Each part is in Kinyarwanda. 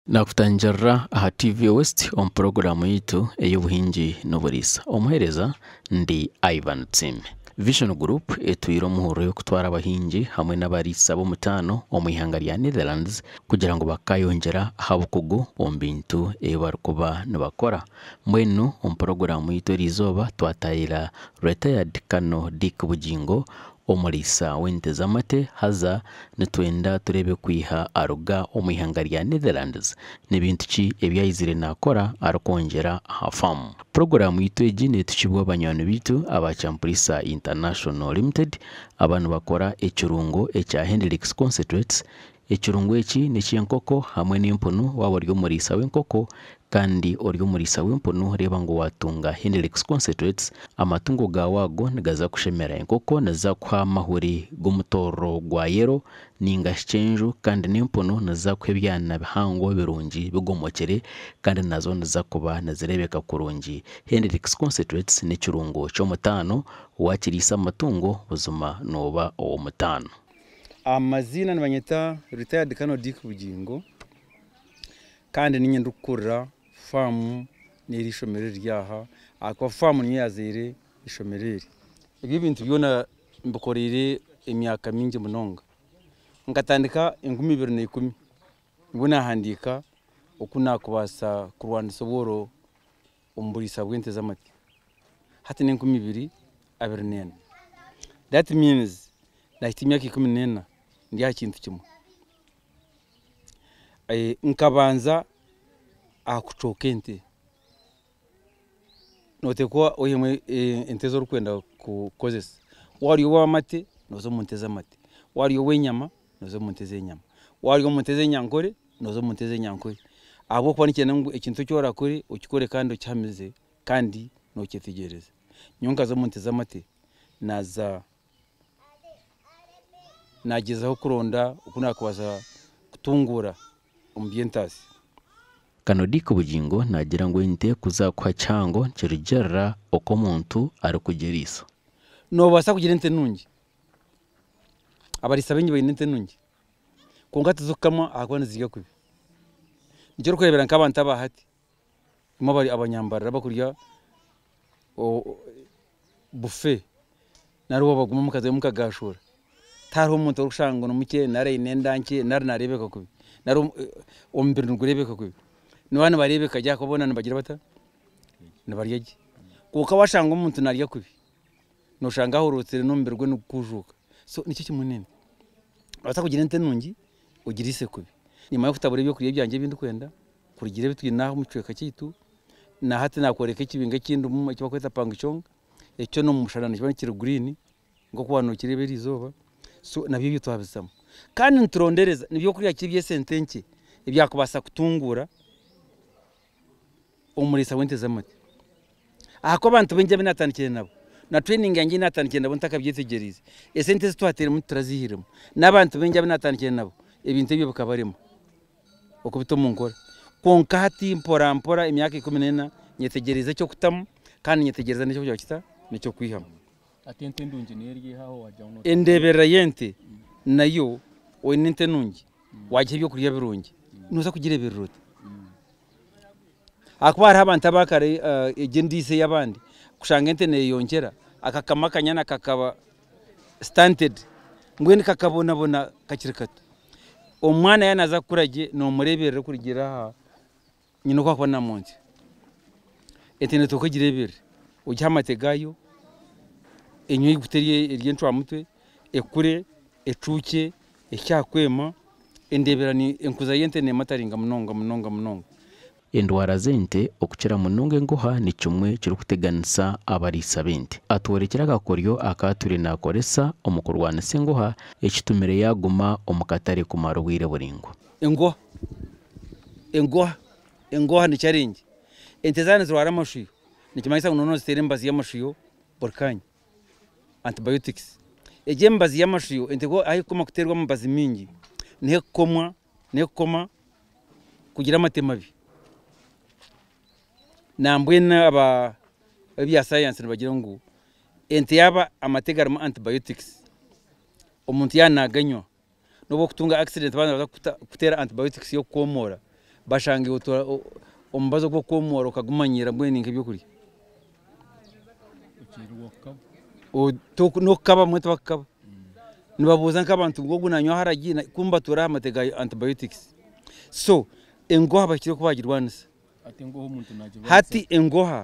Nakutanjira aha TV West on programu yitu ey'obuhingi n'oburisa. Omuhereza ndi Ivan Tsime. Vision Group etuyira omuhoro y'okutwara abahingi hamwe n'abarisa b'omutaano omu ihanga rya Netherlands kugira ngu bakayongyera ahabukugu omu bintu ebibarikuba nibakora. Mbwenu omu programu yitu erizooba twatayira retired Colonel Dick Bugingo omulisa w'ente z'amate haza nitwenda turebe kwiha aruga omu ihanga rya Netherlands n'ebintu ki ebyayizire nakora arikwongyera aha famu. Programu yitu egi neetukibwa abanywani bitu aba Champurisa International Limited abantu bakora ekirungo ekya Hendrix Concentrates. Ekirungo eki n'ekyenkoko hamwe n'empunu waba ori omurisa w'enkoko kandi ori omurisa w'empunu reba ngu watunga Hendrix Concentrates amatungo gawe ago nigaza kushemera enkoko niza kuha amahuri g'omutoro gwa yero ninga kyenju kandi n'empunu niza kuha ebyana bihango birungi bigomokere kandi nazo niza kuba nizirebeka kurungi. Hendrix Concentrates n'ekirungo ky'omutaano wakirisa amatungo buzima noba ow'omutaano. Amazina nibanyeta retired Colonel Dick Bugingo kandi ninyenda kukorera famu n'eri ishomerere ryaha akwa famu niyo yazire ishomerere. Ebyo bintu byona mbikorere emyaka mingi munonga nkatandika 2010 nibwo nahandika okunakubasa kurwanisa obworo omburisa bw'ente z'amate hati ni 2024. That means nahita imyaka 14 ndi ha kintu kimwe nkabanza akucoka ente notekwa oyemwe ente z'orukwenda kukozesa wari w'amate nozo mu nte z'amate wari w'enyama nozo mu nte z'enyama wari mu nte z'enyankore nozo mu nte z'enyankore abo kwa nikene ngo ekintu cyora kuri ukikore kandi ucyamize kandi nokitegereza nyonka zo mu nte z'amate naza nagezaho kuronda ukunakubaza kutungura ombyentasi. Colonel Dick Bugingo nagira ngo ente kuzakwa cyango kirugera uko muntu ari kugerisa no basa kugira ente nungi abarisa benyi bayine ente nungi konga tuzukama akwana ziga kubi nicyo kurebera nk'abantu abahati mo bari abanyambara bakurya buffet naro baguma mukaze mukagashura taro umuntu urushanga no muke nare inendanke nare narebeka kubi naro ombiri nugurebeka kubi nwana barebeka jya kubona nibagira bata nibaryaje kuko washanga umuntu narya kubi no shanga horutsire no mbirwe no kujuka so nicyo kimunene basa kugira ente nungi ugirise kubi nyuma yo kutabura ibyo kuriye byanje bindi kwenda kurigire bitwi naho mucweka kitu na hati nakoreka kibinga kindi mu kibakweta pangichonga ecyo no mushana kibana kiri green ngo kubano kirebe rizoba so nabyo bitwabisamo kandi nturondereza nibyo kuriya kibye sentenke ibyakubasa kutungura umurisa w'ente z'amate ako abantu benje binatandikire nabo na training yanjye natandikire nabo ntakabyitegereze esente zitwatere mu turazihiremo n'abantu benje binatandikire nabo ibintu byo bukabarimo okubito mu nkora konka hati mpora imyaka 14 nyetegereza cyo kutamu kandi nyetegereza nicyo cyo kita nicyo kwihama atente ndungi nerye haho wajya endebera yente nayo oyinente nungi wajye byo kuriya birungi nuza kugira birute akwara abantu abakare egendise yabandi kushanga ente ne yongera akakamakanya kakaba stunted ngweni kakabona kakirikato omwana yanaza kurage no murebere kurigira nyino kwa kwana monti etene to kugirebere ujyamate gayo enyo guteriye ryentwa mutwe ekure ecuke ekyakwema endeberani enkuza yente ne mataringa munonga endwara z'ente okukira munonga ngoha ni kimwe kiri kuteganisa abarisa b'ente atwerekera agakoryo akature nakoresa omukurwanisa engoha ekitumire yaguma omukatare kumara obwire buringo engoha ni challenge ente zane zirwara amashiyo nikimanyisa ngo nono zitere mbazi y'amashiyo burkanya antibiotics mbazi y'amashiyo ente go ayi kuma kuterwa mbazi mingi nekoma kugira amatemabi nambwena aba bya science bagira ngo ente yaba amategara mu antibiotics omuntu yanaganywa no kutunga accident bana kutera antibiotics yo komora bashange omubazo gwo komworo kagumanyira mbweni nk'ibyo kuri no kaba mwe twakaba nibabuza nk'abantu ngo gunanywa haragi kumba tura amatega antibiotics so engoha bakire kubagirwanisa ati ngoho umuntu naje hati engoha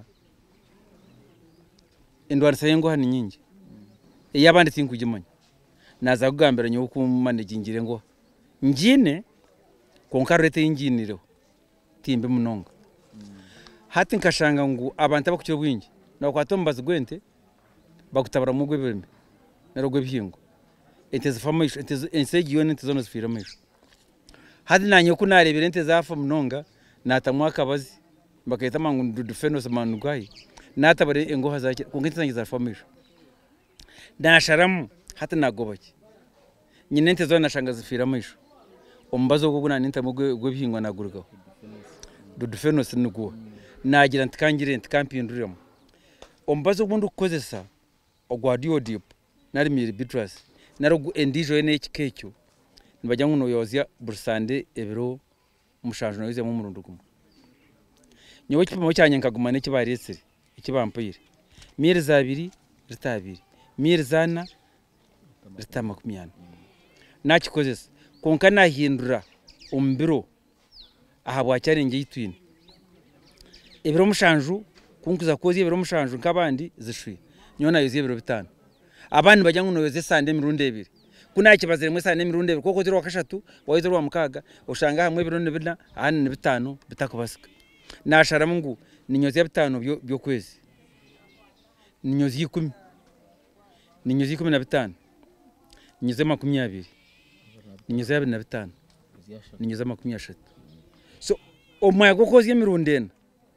indwanisa yengoha ni nyingi eyabandi tinkugimanya naza kugambira nyo kumanagingire ngo njine konkarete yinginiro timbe munonga hati nkashanga ngo abantu abakukire bwingi nakwatombaza gwente bakutabara mu gwebembe narogwe bihingo ente zifamisho ente ensegiyo ente zono zifiramisho hadi nanye kunarebera ente zafa munonga natamwa kabazi bakayita mangu dufenos manugwayi natabare engoha zake kungite zangiza zafamisho nasharamu hata nagobaki nyine ente zona nashanga zifiramisho ombazo gwo guna ninte mugwe bihingwa nagurugaho dufenos nuguwa nagira ntikangire ntikampinduremo ombazo gwo ndukozesa ogwadio deep nari miri bitrus narugu endijo NHK nibajya nguno yozya bursande ebiro mushanjo noyize mu murundugumo nyowe kipimo cyanye nkagumane kibaresire ikibampire miri za 2 ritabiri miri zana ritamakumyana nakikozesa konka nahindura umbiro ahabwa cyarenge yitwine ebiro mushanjo kunkuza kozi ebiro mushanjo nkabandi zishwi nyona yoze ebiro bitano abandi bajya nguno yoze sande mirundi ebiri kuna kibazire mwe sande mirundi ebiri koko ziro wakashatu wayizo rwa mukaga ushanga hamwe ebiro nibina ahandi ni bitano bitakubasika nashara mungu ninyoze bitano byo kwezi ninyoze 10 ninyoze 15 ninyoze 20 ninyoze 25 ninyoze 30 so omaya gokozi emirundena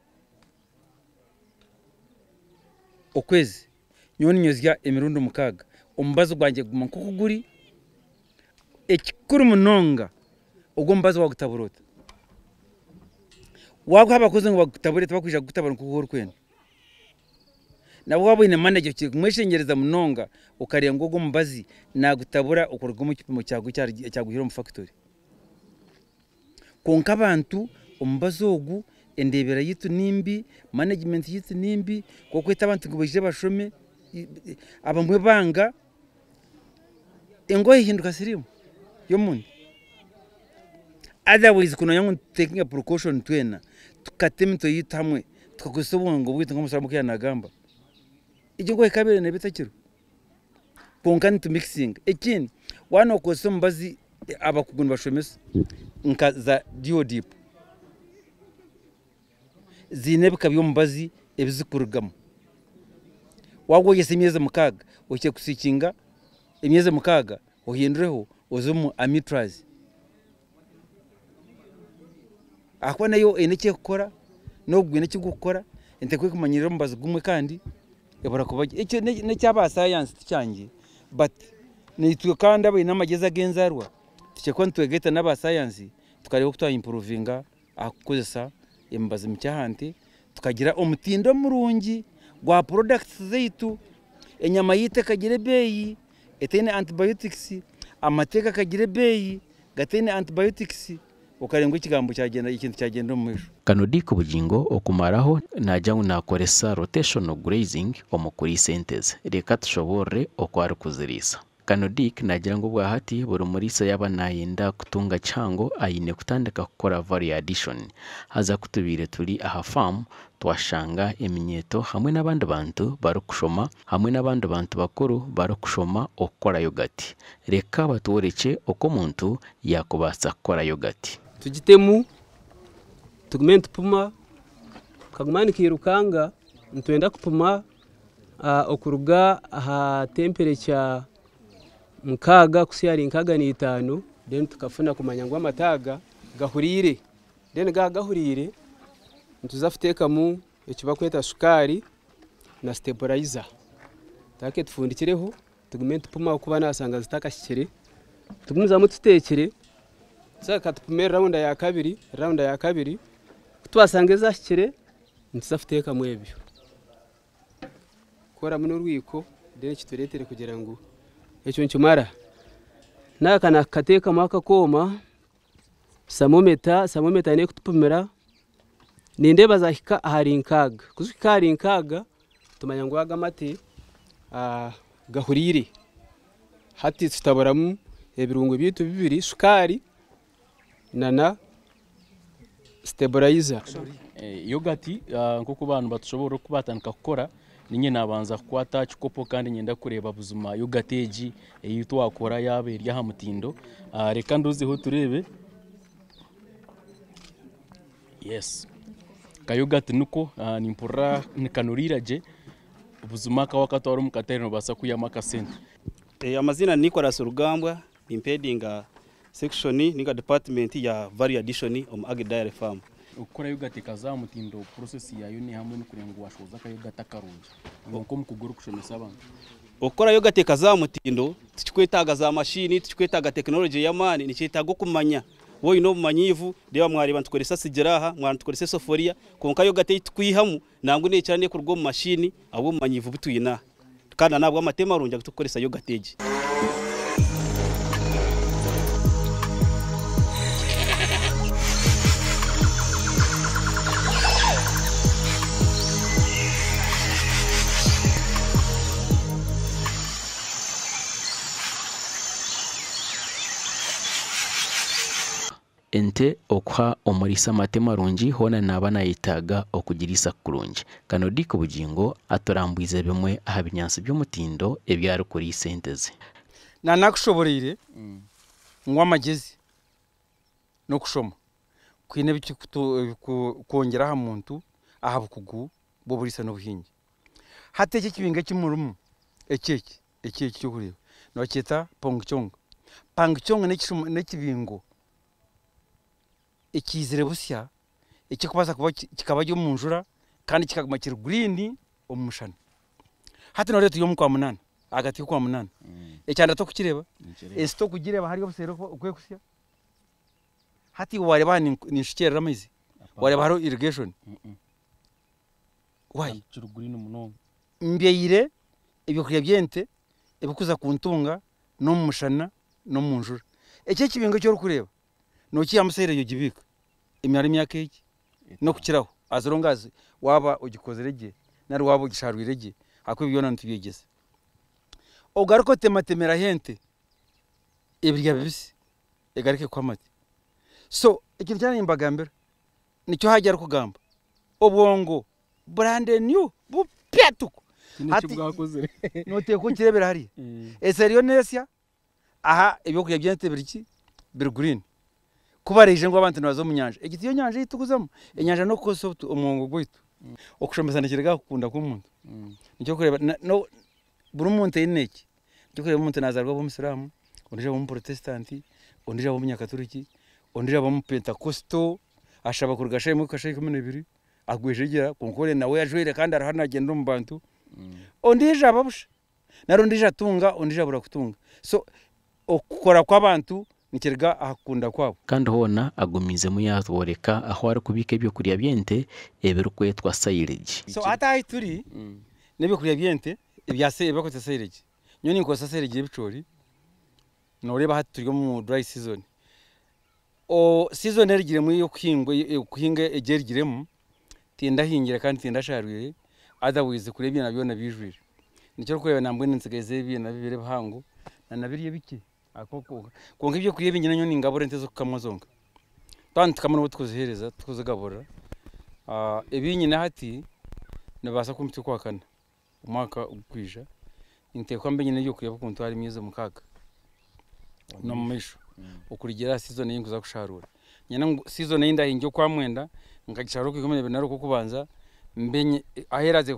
okwezi nyoni nyozya emirundo mukaga ombazo gwanje guma kukuguri ekikuru munonga ogombazo wagutaburota wago habakoze ngo bagutaburete bakwija gutabara kukuguru kwene nabo wabone manager kimweshengereza munonga ukariya ngo gombazi nagutabura ukorwa mu kipimo cyaguhira mu factory konka abantu ombazo ogu endebera yitu nimbi management yitu nimbi kokweta abantu ngo bije bashome abamwe banga engoye hinduka sirimu yo mundi otherwise kuno yangu taking a precaution twena tukatemito yitamwe tukakusobongo bwite ngomusaramuke yanagamba ikingoye kabere ne bitakiro konka to mixing ekin wana okosombazi abakuguni bashomesa nka za diodip zinebika byombazi ebizikurugamo wago yese imyeze mukaga oke kusikinga imyeze mukaga ohindureho ozumu amitraz akwana yo eneke gukora no gwine kigukora ente kwe kumanyira mbazi gumwe kandi ebora kubaje icyo ne cyaba science cyange but nitwe kandi abo inamageza agenzarwa tikekwa ntwegeta n'aba science tukareba kutwa improvinga akozesa embazi mcyahanti tukagira omutindo murungi gwa products zeitu enyama yite kagire beyi etene antibiotics amateka kagire beyi gatene antibiotics ukarenga ikigambo cyagenda ikintu cyagenda mu mwisho kanodi ku bugingo okumaraho najya unakoresa rotational grazing omukuri sentence reka tushobore okwari kuzirisa Kanodik nagira ngo bwahati buri murisa yaba nayenda kutunga cyango ayine kutandika gukora value addition haza kutubire turi aha farm twashanga eminyeto hamwe n'abandi bantu barukushoma hamwe n'abandi bantu bakuru barukushoma okora yogurt reka batuoreke oko muntu yakubasa gukora yogurt tugitemu tugment puma kagumani kirukanga ntwenda kupuma okuruga aha temperature mukaga kusiyari nkaga ni 5 then tukafuna kumanya ngo amataga gahurire then gahurire ntuzafiteka mu ekibakweta sukari na stabilizer take tufundikireho tugumenti puma kuba nasanga zitakashikire tugumuza mututekere saka tupumera round ya kabiri twasanga zashikire ntuzafiteka mu ebyo kora muno rwiko then kituretere kugira ngo ekyo nchumara naka nakateka mwaka koma samometa ine kutupimira nindeba zahika ahari inkaga kuzika hari inkaga tumanya ngo agamate gahurire hati tutabaramu ebirungo bitu bibiri sukari na stabilizer yogati nk'uko abantu batushobora kubatandika gukora ninye nabanza kwata chikopo kandi nyenda kureba buzuma yogateji eyito wakora yabe rya hamutindo reka nduzeho turebe yes kayogati nuko nimpura nikanuriraje ubuzuma ka wakati wari mukateri no basa kuyamaka sente amazina Nicolas Rugambwa impedinga section ninga department ya value addition Ag Dairy Farm ukora yogati kaza mutindo process yayo ni hamwe n'ukurengo washoza kayogata karunje ngo mukuguru kushomesa abantu ukora yogati kaza mutindo tukikwetaga za machine tukikwetaga technology ya mani nicitago kumanya wo ino manyivu deba mwari bantukoresa sigeraha mwantukoresa soforia konka yogati tukwihamu nangwe ne cyane kurwo mu machine abo manyivu bituyina kandi nabwo amatema arunja gutukoresa yogateji ente okwa omurisa matema rungi hona naba nayitaga okugirisa kurungi kanodi ku bugingo atorambuize bimwe aha binyansi by'omutindo ebyari kuri senteze nakushoborire ngwa magezi no kushoma kwine biki kongera ha muntu aha bukugu bo burisa no buhingi hateke kibinga kimurumu ekeki cyo kureba no cyeta pangchong n'ekibingo ikizire busya ikikubaza kuba kikaba cyo munjura kandi kikaguma kiri green omushana hati no reto yo mukwa munana agati kwa munana ecyanda to kukireba esto kugireba hari obusero kwe kusya hati wareba ni shikera ramizi wareba haro irrigation why kiri green muno mbeyire ibyo kurya byente ebikuza kuntunga no mushana no munjura ecyo kibingo cyo kureba no kiyamusere yo gibika imyari myaka iki no kukiraho azirongazi waba ugikozerege nari waba ugisharwirege akwe byona ntubigeze ogaruko tematemera hente ibirya bibisi egarike kwamate so ikintu cyane imbagambera nicyo hajya kugamba obwongo brand new bupyatuko hati bwakozere note ko kirebera hari eseriyo nesya aha ibyo kurya byente biriki bir green kubarije ngo abantu nazo mu nyanja igiti yo nyanja yitukuzamo enyanja no koso umwongo gwitu okushomesa ndikirega kukunda k'umuntu nicyo kureba no buri muntu ineki nicyo kureba umuntu nazarwa bo musiramu ondije bo protestant ondije bo munyakaturiki ondije bo mu pentecosto ashaba kurugashaye mu kashaye 12 agwejegera konkore nawe yajwere kandi arahana agenda mu bantu ondije ababusha narondije atunga ondije abura kutunga so okukora kw'abantu nikirga akunda kwabo kandi hona agumize mu yatworeka aho ari kubika ibyo kuriya byente ebero kwetwa silage so ata turi nebyo kuriya byente ibyase ebakote silage nyoni ko silage y'ibicori no reba hati turi mu dry season o season erigire mu yo kuhinga egerigiremo tinda hingira kandi tinda sharwire otherwise kurebye nabyo nabijwire nicyo kureba nambwe nsigeze biye nabire bahango na nabiriye biki akoko konga ibyo kuriye binyina nyoni ngabore ntezo kukamozonga kandi tukamana butukuzihereza tukuzigabura ebinyina hati nabasa kumiti kwakana umwaka ukwija inteko mbe nyine yo kuya kuntu hari myiza mukaga no mumisho ukurigira season y'inguza kusharura nyina season y'inda hinjo kwa mwenda ngagisharo kwikomene binaro kukubanza mbenye aheraze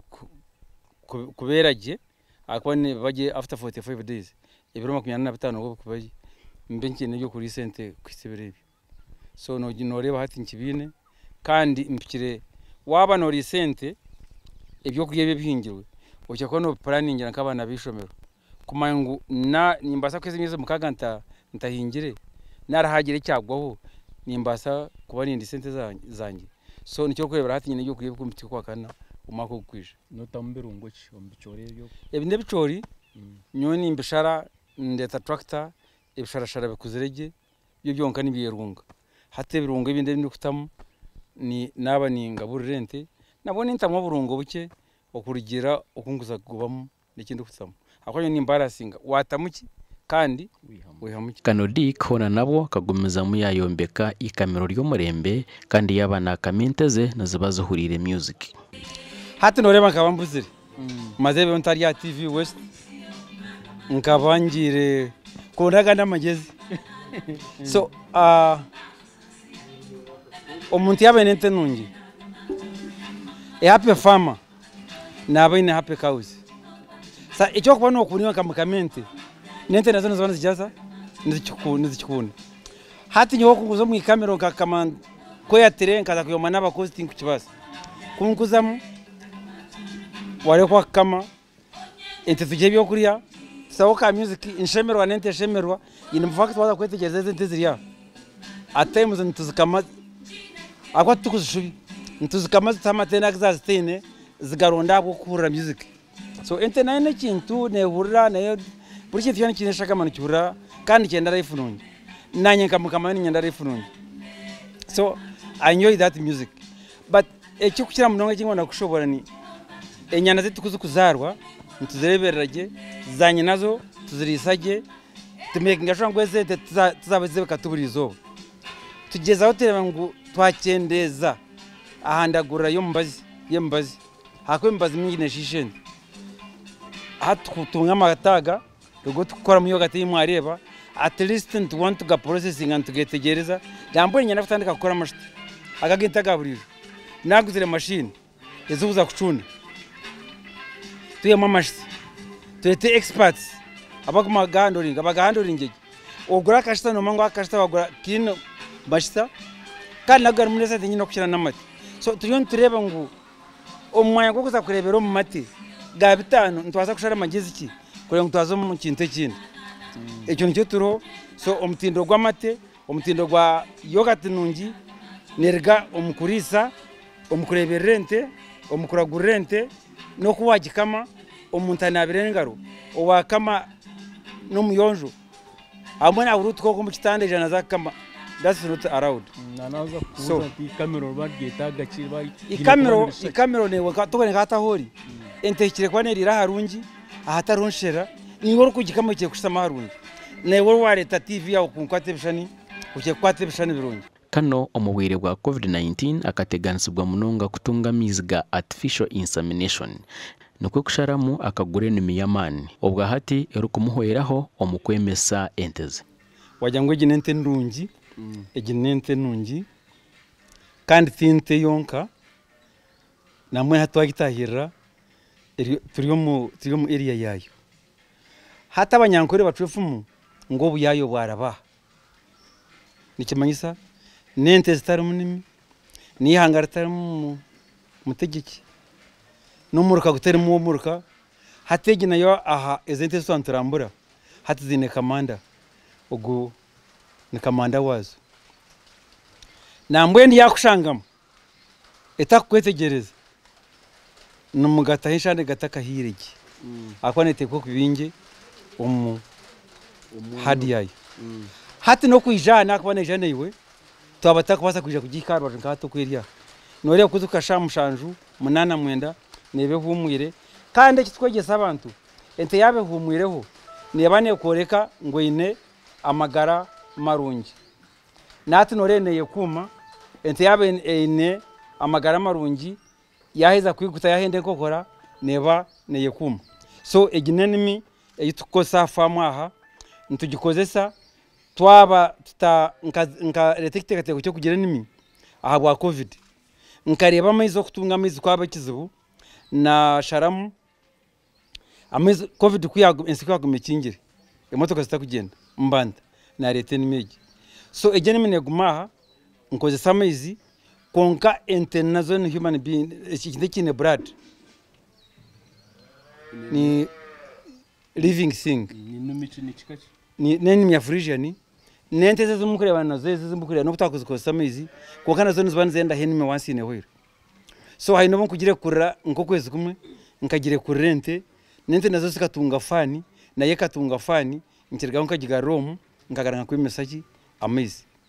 kuberaje akwane baje after 45 days ibiro 25 ngo kubaye mbenye n'ibyo kuri sente kwisebere so no ginoreba hati nkibine kandi impikire waba no risente ibyo kuye bihingirwe ucyo kono planning nk'abana bishomero kumangu na nimbasa kweze nyize mukaga ntahingire narahagire cyagwaho nimbasa kuba nindi sente zanjye so nicyo kwebera hati nyine yo kuye kumpiti kwakana umako kwije no tambirungo ki ombichore byo ebinde bicori nyoni mbishara ndeta tractor ibishara bikuzerege byo byonka nibiyerunga hate birungo ibindi bindi kutamu ni naba ninga burrente nabone ntamwa burungo buke okurugira okunguza kubamo n'ikindi kutamu akonyo ni embarrassing watamuki kandi wihamuki Kanodi kona nabo kagomeza mu yayombeka ikamero ry'omurembe kandi yabana kaminteze nazibazo hurire music hati noreba nkabambuzire maze be ntari ya TV West nkabangire kondaga ndamagezi so omuntu yabenente nungi happy farmer nabaine happy cows sa icyo kubona okuniwa kamukamente nente nazo nazona zijaza nizikikunda hati nyo kunguzo mu ikamero kama ko yatere nkaza kuyoma n'abakozi tinku kibasa kunkuzamu wale kwa kama ente tuje byo kuriya sawo ka music inshemerwa nente shemerwa ine mfaka twaza kwetegereza ente ziriya atimes ntuzikama akwa tukuzishubi ntuzikama tamatena kazazitene zigaronda gukura music so ente nane kintu ne burira nayo buri kintu cyane kineshaka manu cyura kandi cyenda rifununye nanye kamukama nyenda rifununye so I enjoy that music but ecyo kukira munonga kingona kushobora ni enyana zetu kuzukuzarwa ntuzirebererage zanye nazo tuzirisage tumekinga shangwe zete tuzabeze katuburizo tugeza hotel ngo twakendeza ahandagura yo mbazi hakwe mbazi mingi neshishende hatutunga magataga rugo tukora mu yoga timu areba at least to want to go processing and to get gereza jambo nyana futandika gukora amashiti akagita gaburiro naguzire machine ezubuza kucunda tuye mamashiti tuyete experts abagahandoring ogura kashita no mango akashita bagura kino bashita kandi nagara muneza tinyino kushira namati so turiyo tureba ngo omwanya ko kuza kurebera mu mati ga bitano ntwaza kushara magezi ki kure ngutwazo mu kinte kindi ecyo nicyo turo so omutindo gw'amate omutindo gwa yogurt nungi nerga omukurisa omukureberente omukuragurente no kuwagikama omuntu anabire ngaro owakama no muyonjo amwana urutko ko mu kitande jana zakama that's not allowed nanaza kuza ikamero bageta gakira ikamero ne wakatogene gata hori entekire kwanerira harungi ahataronshera ingoro kugikama cye kusama harungi ne woro wareta TV yawo kunkwate bishani uke kwate bishani birungi kano omubwire bwa COVID-19 akateganisibwa munonga kutunga miziga artificial insemination nukwe kusharamu akagure nimiyamani obwa hati erukumuhoeraho omukwemesa enteze wajangwe ginente ndungi eginente nungi kandi tinte yonka namwe hatwagitahira turiyo mu area yayo hata abanyankore bacwefumu ngo buyayo bwaraba nikimanyisa nente zitari munimi nihangara tari mu mutegeki numuruka gutera mu muruka hategi nayo aha ezente santurambura hatizine kamanda ugu ni kamanda wazo nambwe ndi yakushangamo etakwetegereza numugata hishande gataka hiregi akwanete ko kubinge hadi yayo hati no kwijana akabane jane iwe twabataka basa kuja kugikarwa ngato kwiriya nore kuzuka shamushanju munana mwenda nebe humwire kandi kitwegesa abantu ente yabe humwireho nebane koreka ngo ine amagara marungi nati noreneye kuma ente yabe ine amagara marungi yaheza kwiguta yahende kokora neba neye kuma so eginenimi eyitukosa famwaha ntugikozesa twaba tuta nka retektekate cyo kugira nimi aha bwa covid nkareba amayizo kutunga amayizo kwaba kizibu na sharamu amayizo covid kuyago ensikwagume kingire emotoka zitakugenda mbanda na leta nimegi so egenemi negumaha nkozesa amayizi konka international human being ikinde blood ni living thing ni neni ya frisian nente zezumukureba nazo zezumukureba no kutakozikosa amayizi konka nazo nizibana zenda henime wansine hoyiro so haino bo kugire kurra nko kwezi kumwe nkagire kurrente nente nazo sikatunga fani naye katunga fani nkirga nkagiga romu nkagaranga kwi message amayizi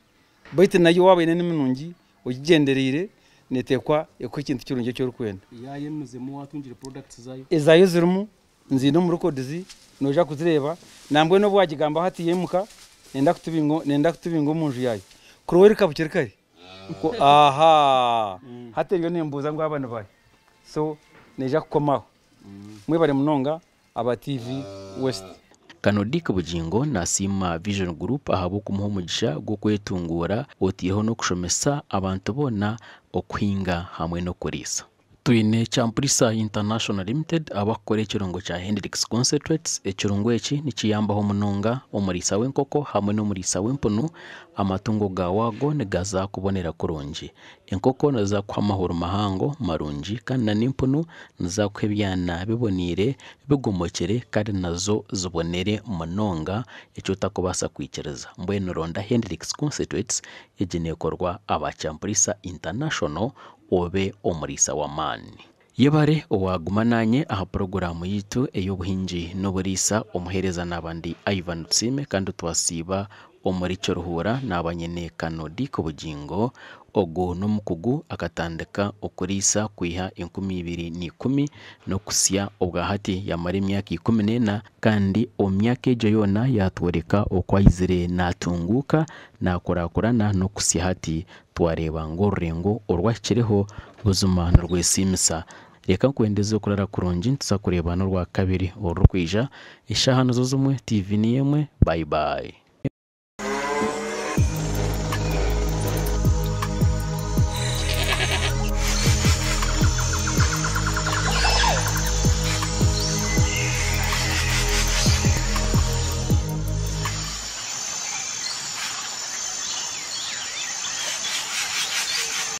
baitu nayo wabaine n'emirungi ogigendereire netekwa eko ekintu kirungi ky'orikwenda yayemuzemu watungire products zayo ezayo zirimu nziine omu records noja kuzireeba nambwe n'obu wagigamba hati yemuka nenda kutubinga omu nju yayo kurowa erikabukire kare aha hati eriyo nembuuza ngu abana bayo so neja kukomaho mwebare munonga aba TV West. Kano Dick Bugingo nasima Vision Group ahabo kumuha umugisha gwo kwetungura otiyeho no kushomesa abantu bona okuhinga hamwe no kurisa. Tuine Champurisa International Limited abakore ekirongo kya Hendrix Concentrates. Ekirongo eki nikiyambaho munonga omurisa w'enkoko hamwe n'omurisa w'empunu amatungo gawago negaza kubonera kurungi. Enkoko naza kwa mahoro mahango marungi kandi n'empunu naza kwebyana bibonire bigomokere kandi nazo zibonere munonga ekyo takubasa kwikiriza. Mbwenu ronda Hendrix Concentrates eginekorwa aba Champurisa International obe omurisa wa mani. Yebare owaguma nanye aha programu yitu ey'obuhingi n'oburisa omuhereza n'abandi Ivan Tsime kandi twasiba omuri Kiruhura n'abanyene Kano Dick Bugingo ogo n'omukugu akatandika okurisa kwiha 2010 no kusya obwa hati yamara emyaka 14 kandi omyaka ejo yona yatworeka okwayizire natunguka nakorakorana no kusya hati twareba ngo orurengo orwakireho buzima n'urwesimisa. Reka nkwendeze okurara kurungi ntuza kureba n'urwa kabiri orukwija ishaha nazo zimwe TV ni yemwe. Bye bye.